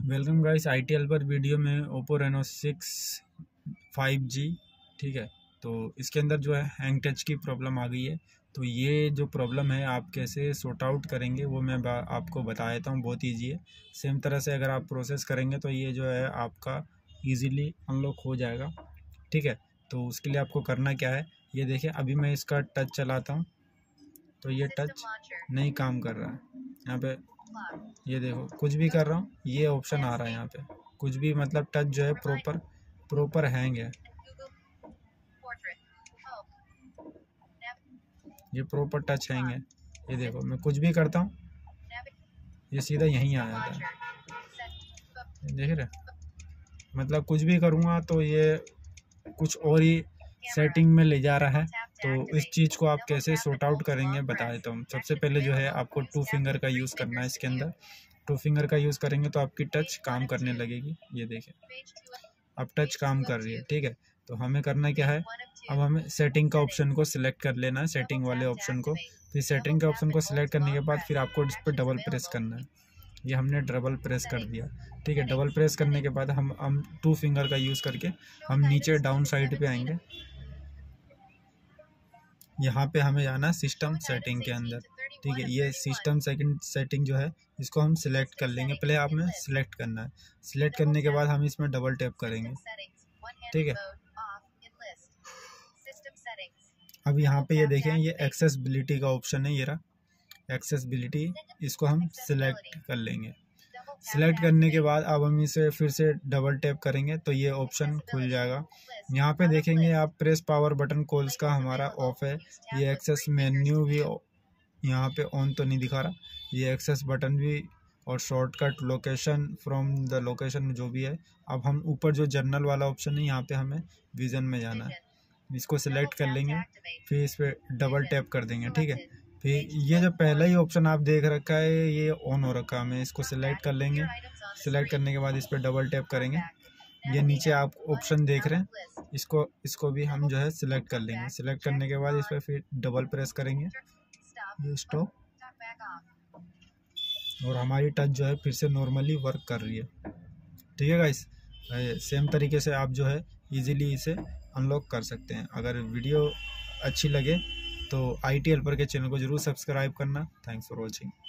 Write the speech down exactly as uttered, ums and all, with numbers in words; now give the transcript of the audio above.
Welcome guys I T L पर video में Oppo Reno six five G. ठीक है, तो इसके अंदर जो है हैंग टच की प्रॉब्लम आ गई है। तो ये जो प्रॉब्लम है आप कैसे सॉर्ट आउट करेंगे वो मैं बा, आपको बता देता हूँ। बहुत ईजी है। सेम तरह से अगर आप प्रोसेस करेंगे तो ये जो है आपका ईजीली अनलॉक हो जाएगा। ठीक है, तो उसके लिए आपको करना क्या है, ये देखिए अभी मैं इसका टच चलाता हूँ तो ये टच नहीं काम कर रहा है। यहाँ पे ये देखो कुछ भी कर रहा हूँ ये ऑप्शन आ रहा है यहाँ पे, कुछ भी मतलब टच जो है प्रॉपर प्रॉपर हैंग है। ये प्रॉपर टच हैंग है। ये देखो मैं कुछ भी करता हूँ ये सीधा यहीं आ जाता है। देख रहे, मतलब कुछ भी करूँगा तो ये कुछ और ही सेटिंग में ले जा रहा है। तो इस चीज़ को आप कैसे सॉर्ट आउट करेंगे बता देता हूँ। सबसे पहले जो है आपको टू फिंगर का यूज़ करना है। इसके अंदर टू फिंगर का यूज़ करेंगे तो आपकी टच काम करने लगेगी। ये देखें अब टच काम कर रही है। ठीक है, तो हमें करना क्या है, अब हमें सेटिंग का ऑप्शन को सिलेक्ट कर लेना है, सेटिंग वाले ऑप्शन को। तो इस सेटिंग का ऑप्शन को सिलेक्ट करने के बाद फिर आपको इस पर डबल प्रेस करना है। ये हमने डबल प्रेस कर दिया। ठीक है, डबल प्रेस करने के बाद हम हम टू फिंगर का यूज़ करके हम नीचे डाउन साइड पे आएंगे। यहाँ पे हमें जाना है सिस्टम सेटिंग के अंदर। ठीक है, ये सिस्टम सेकंड सेटिंग जो है इसको हम सिलेक्ट कर लेंगे। पहले हमें सिलेक्ट करना है। सिलेक्ट करने के बाद हम इसमें डबल टैप करेंगे। ठीक है, अब यहाँ पे ये देखें ये एक्सेसिबिलिटी का ऑप्शन है, ये रहा एक्सेसिबिलिटी। इसको हम सिलेक्ट कर लेंगे। सिलेक्ट करने के बाद अब हम इसे फिर से डबल टैप करेंगे तो ये ऑप्शन खुल जाएगा। यहाँ पे देखेंगे आप प्रेस पावर बटन कॉल्स का हमारा ऑफ है। ये एक्सेस मेन्यू भी यहाँ पे ऑन तो नहीं दिखा रहा। ये एक्सेस बटन भी और shortcut location from the location जो भी है। अब हम ऊपर जो जर्नल वाला ऑप्शन है यहाँ पे हमें विजन में जाना है। इसको सिलेक्ट कर लेंगे, फिर इस पर डबल टैप कर देंगे। ठीक है, फिर ये जो पहला ही ऑप्शन आप देख रखा है ये ऑन हो रखा है, हमें इसको सिलेक्ट कर लेंगे। सिलेक्ट करने के बाद इस पर डबल टैप करेंगे। ये नीचे आप ऑप्शन देख रहे हैं, इसको इसको भी हम जो है सिलेक्ट कर लेंगे। सिलेक्ट करने के बाद इस पर फिर डबल प्रेस करेंगे, ये स्टॉप, और हमारी टच जो है फिर से नॉर्मली वर्क कर रही है। ठीक है गाइस, सेम तरीके से आप जो है इजीली इसे अनलॉक कर सकते हैं। अगर वीडियो अच्छी लगे तो आई टी एल पर के चैनल को जरूर सब्सक्राइब करना। Thanks for watching.